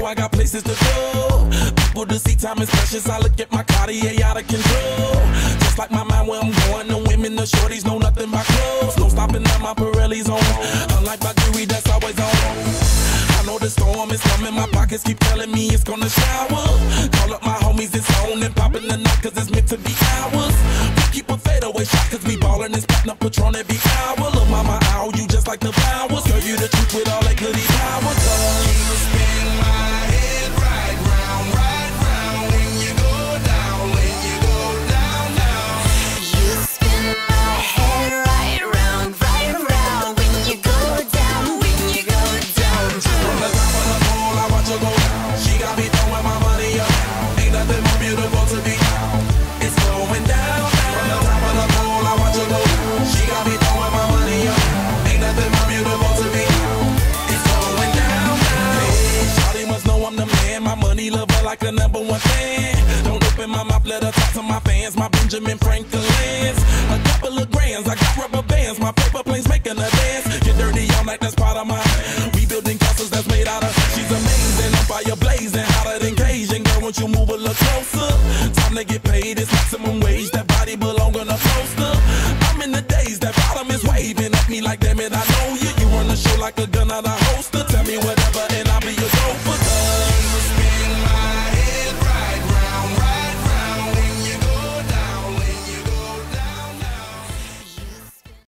I got places to go. People to see, time is precious. I look at my Cartier out of control. Just like my mind where I'm going. The women, the shorties know nothing but clothes. No stopping at my Pirelli's on. Unlike my jewelry that's always on. I know the storm is coming. My pockets keep telling me it's gonna shower. Call up my homies, it's on and popping the night cause it's meant to be ours. We keep a fadeaway shot cause we ballin' and spittin' up Patron every hour. Look mama, ow, you just like the flowers. Girl, you the truth with all that goody power. You spin my head right round when you go down, when you go down, down. You spin my head right round when you go down, when you go down. From the top of the pole, I watch her go down. She got me throwing my money up. Ain't nothing more beautiful to be. It's going down. From the top of the pole, I watch her go down. She got me throwing my money up. Ain't nothing more beautiful to be. It's going down. Hey, shawty must know I'm the man. My money lover like a #1 fan. Don't open my mouth, let her talk to my fans. My Benjamin Franklin's. A couple of grands, I got rubber bands. My paper planes making a dance. Get dirty all night, that's part of my. We building castles that's made out of. She's amazing, I'm fire blazing, hotter than Cajun. Girl, won't you move a little closer? Time to get paid, it's maximum